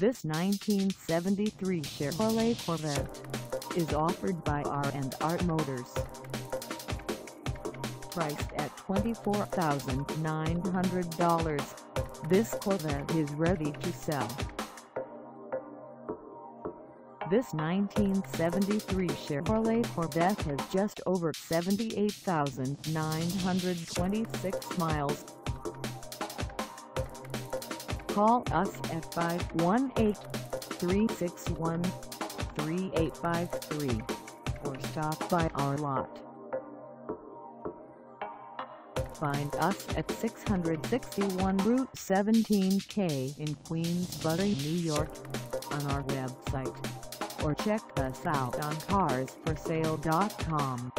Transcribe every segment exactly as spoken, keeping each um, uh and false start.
This nineteen seventy-three Chevrolet Corvette is offered by R and R Motors. Priced at twenty-four thousand nine hundred dollars, this Corvette is ready to sell. This nineteen seventy-three Chevrolet Corvette has just over seventy-eight thousand nine hundred twenty-six miles. Call us at five one eight, three six one, three eight five three or stop by our lot. Find us at six sixty-one Route seventeen K in Queensbury, New York, on our website, or check us out on cars for sale dot com.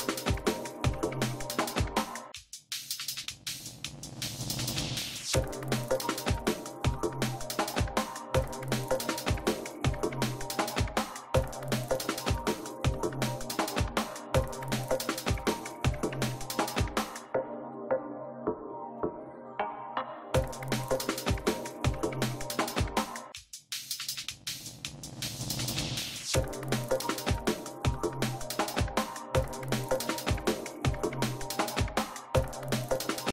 You